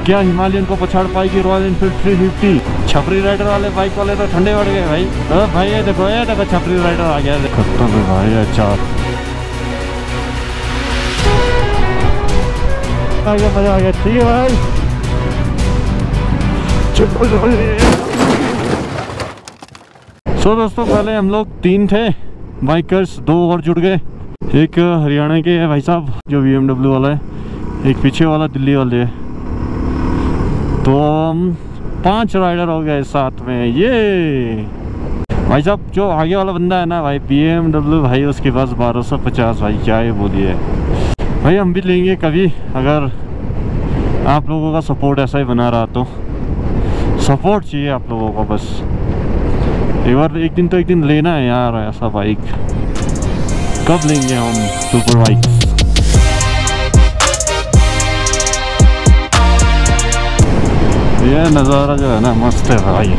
क्या हिमालयन को पछाड़ पाएगी रॉयल एनफील्ड 350? छपरी राइडर वाले बाइक वाले तो ठंडे पड़ गए भाई। भाई ये देखो छपरी राइडर आ गया, देखो तो भाई। अच्छा आ गया, मजा आ गया। ठीक है भाई, सो दोस्तों पहले हम लोग 3 थे बाइकर्स, 2 और जुड़ गए। एक हरियाणा के है भाई साहब जो BMW वाला है, एक पीछे वाला दिल्ली वाले है, तो हम 5 राइडर हो गए साथ में। ये भाई साहब जो आगे वाला बंदा है ना भाई, BMW भाई, उसके पास 1250 भाई, क्या ये बोलिए भाई। हम भी लेंगे कभी, अगर आप लोगों का सपोर्ट ऐसा ही बना रहा तो। सपोर्ट चाहिए आप लोगों का बस। एक दिन तो एक दिन लेना है यार ऐसा बाइक। कब लेंगे हम सुपर बाइक? ये नज़ारा जो है ना मस्त है भाई,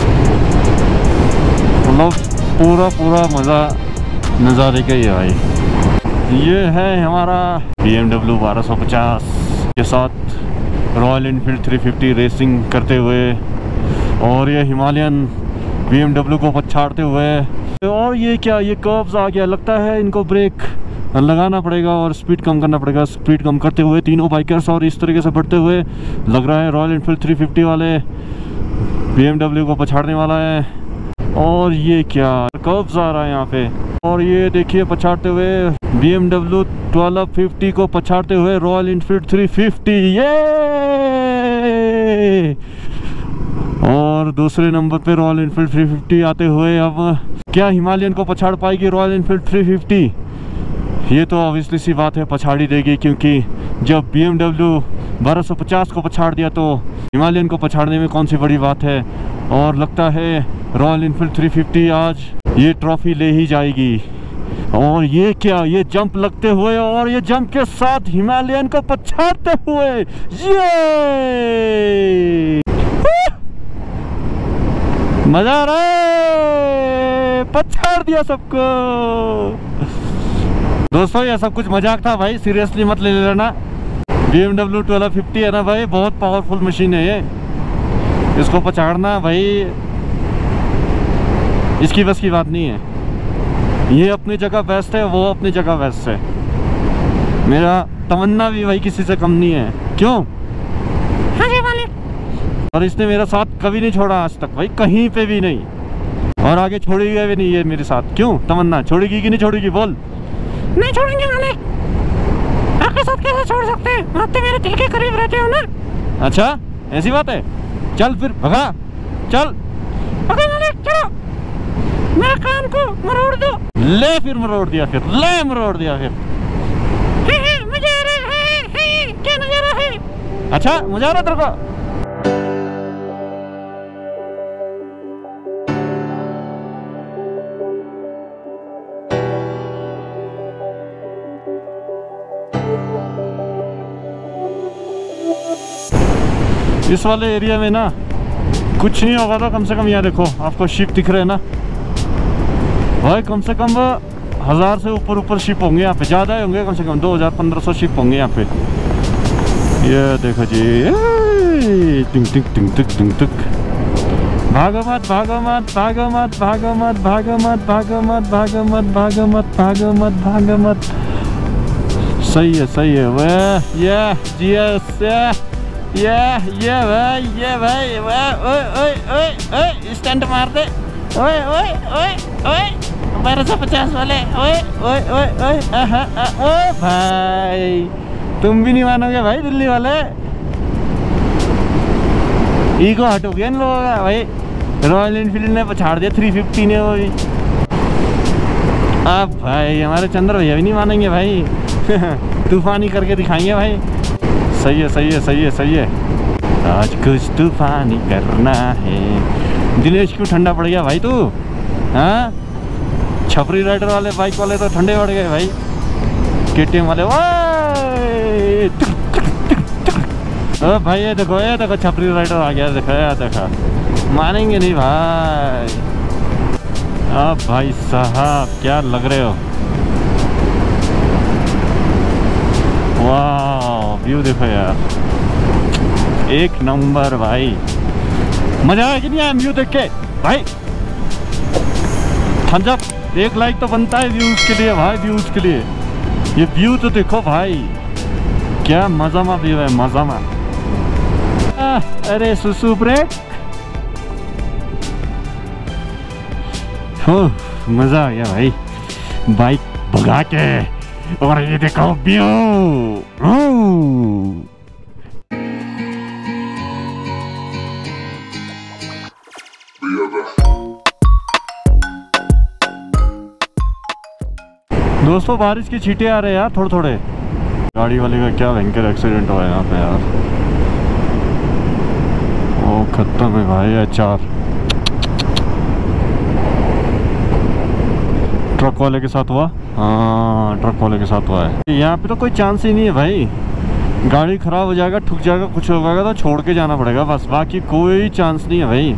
मतलब पूरा मज़ा नज़ारे का ही है भाई। ये है हमारा BMW 1250 के साथ रॉयल एनफील्ड 350 रेसिंग करते हुए, और ये हिमालयन BMW को पछाड़ते हुए। और ये क्या, ये कर्व्स आ गया, लगता है इनको ब्रेक लगाना पड़ेगा और स्पीड कम करना पड़ेगा। स्पीड कम करते हुए तीनों बाइकर्स और इस तरीके से बढ़ते हुए, लग रहा है रॉयल एनफील्ड 350 वाले BMW को पछाड़ने वाला है। और ये क्या कर्व्स आ रहा है यहाँ पे, और ये देखिए पछाड़ते हुए BMW 1250 को पछाड़ते हुए रॉयल एनफील्ड 350। ये और दूसरे नंबर पे रॉयल एनफील्ड 350 आते हुए। अब क्या हिमालयन को पछाड़ पाएगी रॉयल एनफील्ड 350? ये तो ऑब्वियसली सी बात है, पछाड़ ही देगी, क्योंकि जब BMW 1250 को पछाड़ दिया तो हिमालयन को पछाड़ने में कौन सी बड़ी बात है। और लगता है रॉयल एनफील्ड 350 आज ये ट्रॉफी ले ही जाएगी। और ये क्या, ये जंप लगते हुए और ये जंप के साथ हिमालयन को पछाड़ते हुए, ये मजा आ रहा है, पछाड़ दिया सबको। दोस्तों ये सब कुछ मजाक था भाई, सीरियसली मत ले लेना। BMW 1250 है ना भाई, बहुत पावरफुल मशीन है ये। इसको पछाड़ना भाई इसकी बस की बात नहीं है। ये अपनी जगह बेस्ट है, वो अपनी जगह बेस्ट है। मेरा तमन्ना भी भाई किसी से कम नहीं है। क्यों? हाँ जी मालिक। और इसने मेरा साथ कभी नहीं छोड़ा आज तक भाई, कहीं पे भी नहीं, और आगे छोड़ेगी भी नहीं ये मेरे साथ। क्यों तमन्ना, छोड़ेगी कि नहीं छोड़ेगी? बोल। नहीं छोड़ेंगे मालिक, आपके साथ कैसे छोड़ सकते हैं, आप तो मेरे दिल के करीब रहते हो ना। अच्छा ऐसी बात है, चल फिर भगा, चल भगा मालिक, चलो मेरे कान को मरोड़ दो। ले फिर मरोड़ दिया, फिर ले मरोड़ दिया फिर। मजा आ रहा है, क्या नजारा है। अच्छा मजा आ रहा तेरे को? इस वाले एरिया में ना कुछ नहीं होगा था, कम से कम यहाँ देखो आपको शिप दिख रहे हैं ना भाई, कम से कम 1000 से ऊपर शिप होंगे यहाँ पे, ज़्यादा ही होंगे, कम से कम 2000-1500 शिप होंगे यहाँ पे। ये देखो जी, टिंग टिंग टिंग टिंग टिंग टिंग। भागो मत भागो मत भागो मत भागो मत भागो मत भागो मत भागो मत भागो मत भागो मत भागो मत। सही है वह, ये भाई ओए स्टंट मार दे, ओए 1250 वाले, ओए भाई तुम भी नहीं मानोगे भाई, दिल्ली वाले ईगो हट हो गया इन लोगों का भाई। रॉयल एनफील्ड ने पछाड़ दिया 350 ने वो भी। अब भाई हमारे चंद्र भैया भी नहीं मानेंगे भाई, तूफानी करके दिखाएंगे भाई। सही है। आज कुछ तूफानी करना है। दिनेश क्यों ठंडा पड़ गया भाई तू? हाँ छपरी राइडर वाले बाइक वाले तो ठंडे पड़ गए भाई, KTM वाले। ओ भाई ये देखो छपरी राइडर आ गया, देखा मानेंगे नहीं भाई। अब भाई साहब क्या लग रहे हो, वाह व्यू देखो यार, एक नंबर भाई, मजा आया कि नहीं आया व्यू देख के भाई? थम्स अप, एक लाइक तो बनता है व्यूज के लिए भाई, व्यूज के लिए। ये व्यू तो देखो भाई, क्या मजा मा व्यू है, मजा मा। अरे सुसु ब्रेक, मजा आ गया भाई बाइक भगा के। और ये देखो व्यू, दोस्तों बारिश की छींटे आ रहे हैं यार थोड़े थोड़े। गाड़ी वाले का क्या भयंकर एक्सीडेंट हुआ है यहाँ पे यार, ओ खत्म है भाई। HR ट्रक वाले के साथ हुआ, हाँ ट्रक वाले के साथ हुआ है। यहाँ पे तो कोई चांस ही नहीं है भाई, गाड़ी खराब हो जाएगा, ठुक जाएगा, कुछ होगा तो छोड़ के जाना पड़ेगा बस, बाकी कोई चांस नहीं है भाई।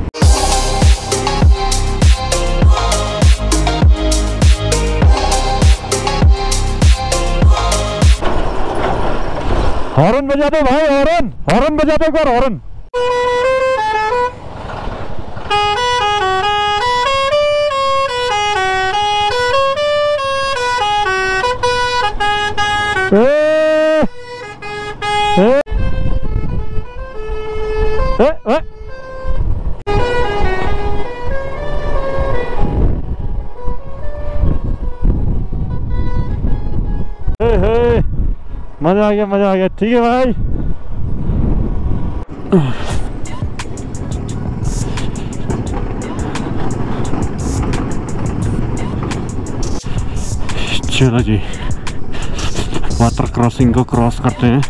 हॉर्न बजा दो भाई, हॉर्न, हॉर्न बजा दो एक बार, हॉर्न। मजा आ गया, मजा आ गया। ठीक है भाई, चलो जी वाटर क्रॉसिंग को क्रॉस करते हैं।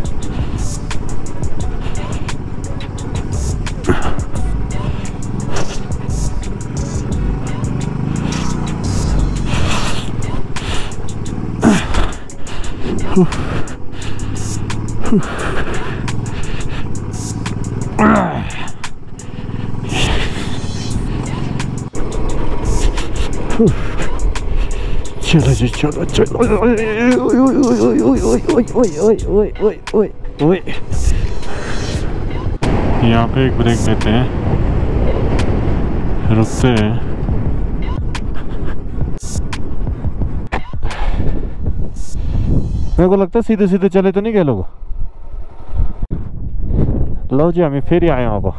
चलो जी चलो चलो, यहाँ पे एक ब्रेक देते हैं, रुकते हैं। मेरे को लगता है सीधे सीधे चले तो नहीं गए लोग। लो जी हमें फिर ही आए वहाँ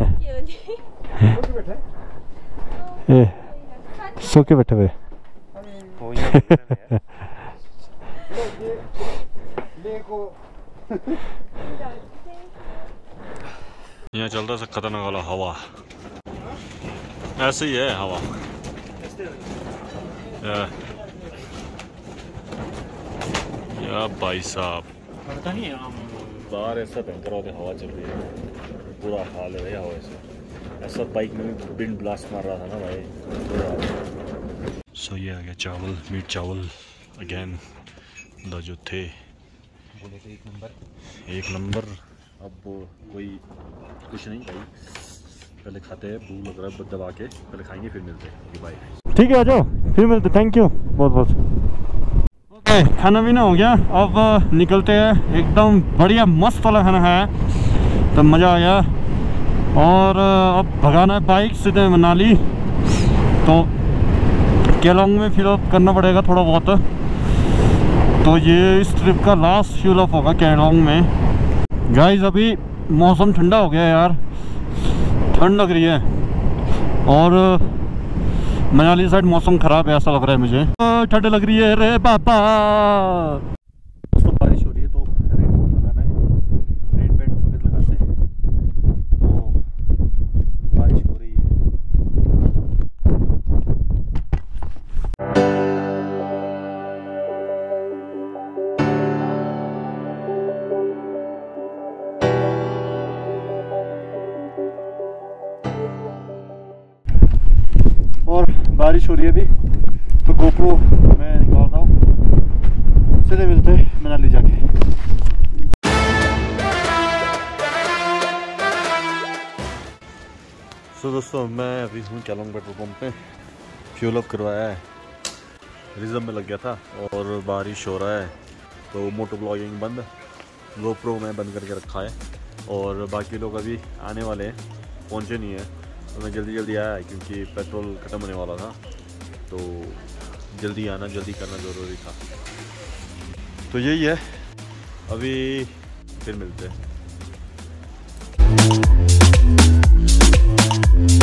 पर सो के बैठे हुए। यहाँ चलता है खतरनाक वाला हवा, ऐसे ही है हवा। या भाई साहब पता नहीं बाहर ऐसा भयंकर होता, हवा चल रही है, बुरा हाल है भाई हवा से। ऐसा बाइक में भी विंड ब्लास्ट मार रहा था ना भाई। सो ये आ गया चावल, मीट चावल अगेन, जो थे बोले थे एक नंबर। अब कोई कुछ नहीं भाई, पहले खाते हैं, भूख लग रहा है, दबा के पहले खाएंगे फिर मिलते हैं। बाय, ठीक है आ जाओ फिर मिलते, थैंक यू बहुत बहुत। ओके खाना पीना हो गया, अब निकलते हैं। एकदम बढ़िया मस्त वाला खाना है, तो मज़ा आया। और अब भगाना है बाइक सीधे मनाली, तो केलोंग में फिल अप करना पड़ेगा थोड़ा बहुत। तो ये इस ट्रिप का लास्ट फ्यूल अप होगा केलोंग में। गाइस अभी मौसम ठंडा हो गया यार, ठंड लग रही है, और मनाली साइड मौसम ख़राब है ऐसा लग रहा है मुझे। ठंड लग रही है रे पापा। दोस्तों बारिश हो रही है तो रेन कोट लगाना है, रेन पैंट वगैरह लगाते हैं। तो बारिश हो रही है। और बारिश हो रही है अभी, तो गोप्रो मैं निकाल रहा हूँ, सीधे मिलते हैं मनाली जाके। सो दोस्तों मैं अभी हूँ केलोंग पेट्रोल पंप पे, फ्यूल अप करवाया है, रिजर्व में लग गया था और बारिश हो रहा है तो मोटो ब्लॉगिंग बंद, गोप्रो में बंद करके रखा है। और बाकी लोग अभी आने वाले हैं, पहुंचे नहीं हैं। तो मैं जल्दी जल्दी आया क्योंकि पेट्रोल ख़त्म होने वाला था, तो जल्दी आना जल्दी करना ज़रूरी था। तो यही है, अभी फिर मिलते हैं।